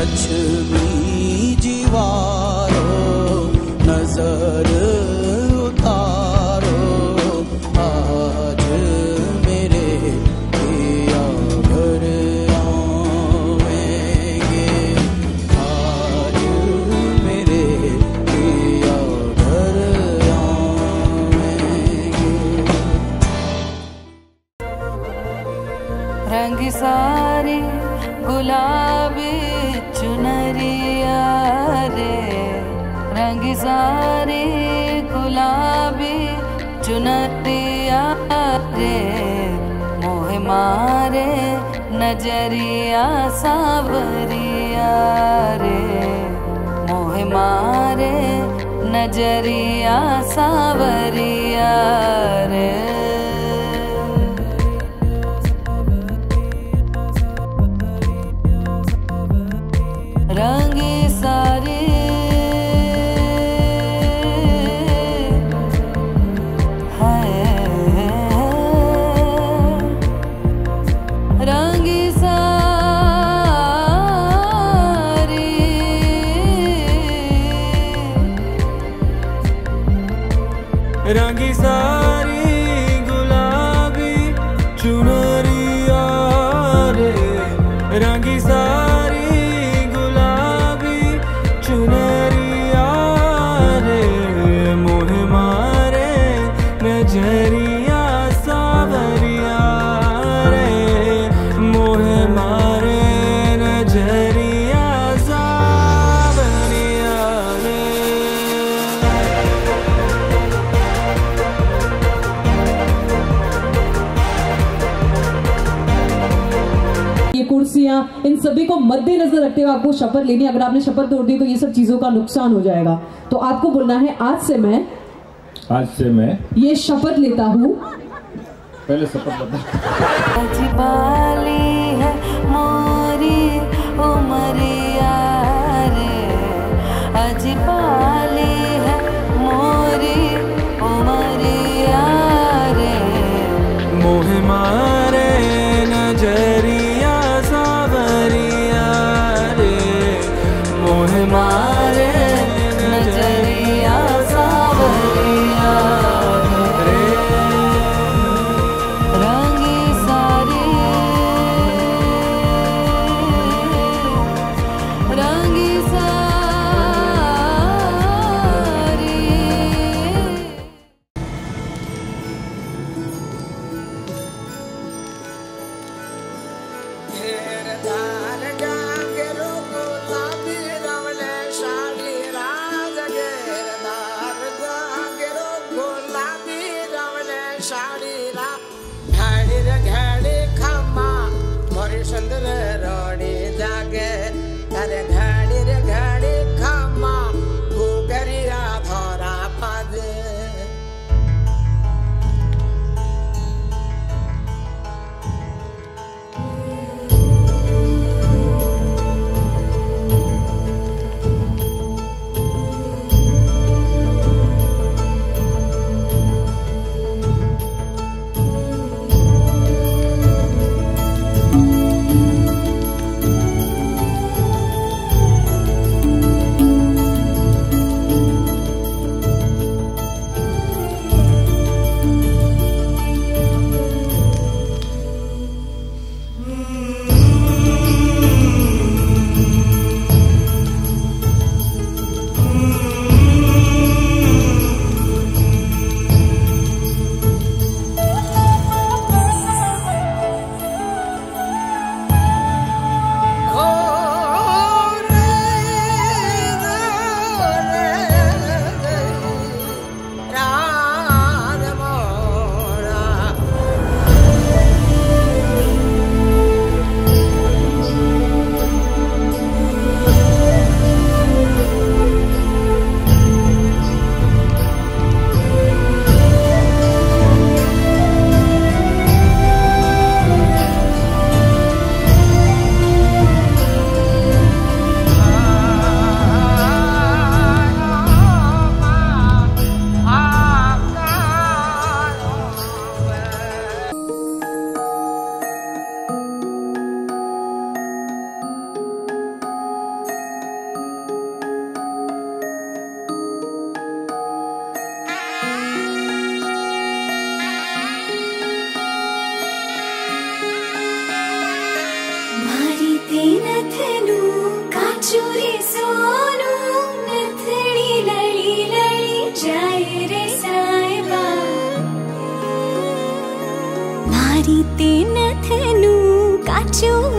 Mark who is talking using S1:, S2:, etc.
S1: लक्ष्मी जीवारो नजर उतारो आज मेरे पिया घर आवेंगे आज मेरे पिया घर आवेंगे।
S2: रंग सारी गुलाबी चुनरिया रे रंग सारी गुलाबी चुनरिया रे मोह मारे नजरिया सावरिया रे मोह मारे नजरिया सावरिया रे। रंगी सारी है रंगी सारी
S3: रंगी सारी गुलाबी चुनरिया रे रंगी सारी चुनरिया रे मोह मारे नजरिया सावरिया रे मोह मारे नजरिया सावरिया रे।
S4: ये कुर्सियां इन सभी को मद्देनजर रखते हुए आपको शपथ लेनी है। अगर आपने शपथ तोड़ दी तो ये सब चीजों का नुकसान हो जाएगा। तो आपको बोलना है आज से मैं ये शपथ लेता हूँ।
S3: पहले शपथ बता।
S2: अजबाली है मोरी उमरिया रे अजबाली है मोरी उमरिया रे
S3: मोह मारे नजरिया सावरिया रे मोह मारे
S2: नजरिया सावरिया रे रंगी सारी
S5: रे सोनू नथड़ी लड़ी लड़ी जाए रे साहिबा मारी ते नथनू काचो